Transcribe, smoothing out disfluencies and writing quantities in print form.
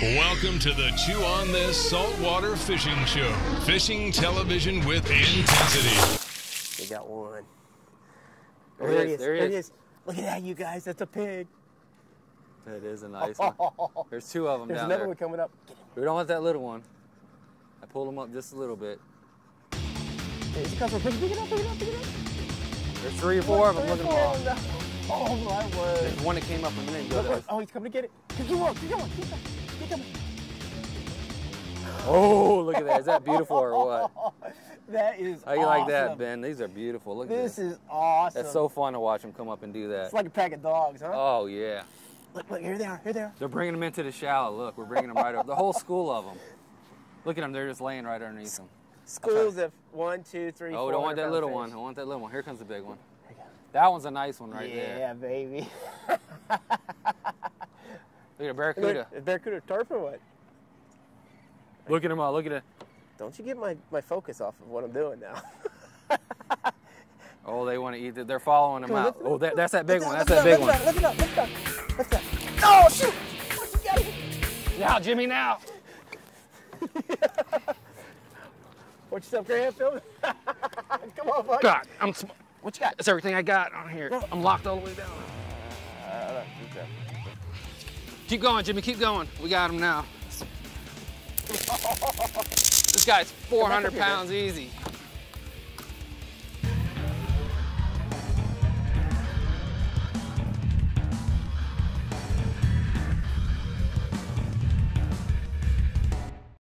Welcome to the Chew on This Saltwater Fishing Show. Fishing television with intensity. We got one. There he is. There he is. Look at that, you guys. That's a pig. That is a nice one. There's two of them There's down another there. one coming up. Get him. We don't want that little one. I pulled him up just a little bit. Here's a couple. Pick it up, pick it up, pick it up. There's 3 or 4 of them. Look at them all. Oh, my word. There's one that came up a minute ago. Look, oh, he's coming to get it. Keep going, keep going, keep going. Keep coming. Oh, look at that. Is that beautiful or what? That is How you like that, Ben? These are beautiful. Look at this. This is awesome. That's so fun to watch them come up and do that. It's like a pack of dogs, huh? Oh, yeah. Look, here they are, here they are. They're bringing them into the shallow. Look, we're bringing them right up. The whole school of them. Look at them. They're just laying right underneath them. Schools of 1, 2, 3, 4. Oh, don't want that little one. I want that little one. Here comes the big one. That one's a nice one right there. Yeah, baby. Look at a barracuda. Is barracuda turf or what? Look at them all. Look at it. Don't you get my focus off of what I'm doing now. Oh, they want to eat it. They're following them Come on, out. lift it Oh, up. that's that big one. That's Lift that it big up, one. Lift it up, lift it up, lift it up. Oh, shoot! You got it. Now, Jimmy, now. Watch yourself, Graham. Film it. Come on, buddy. God, What you got? that's everything I got on here. I'm locked all the way down. Okay. Keep going, Jimmy. Keep going. We got him now. This guy's 400 pounds easy.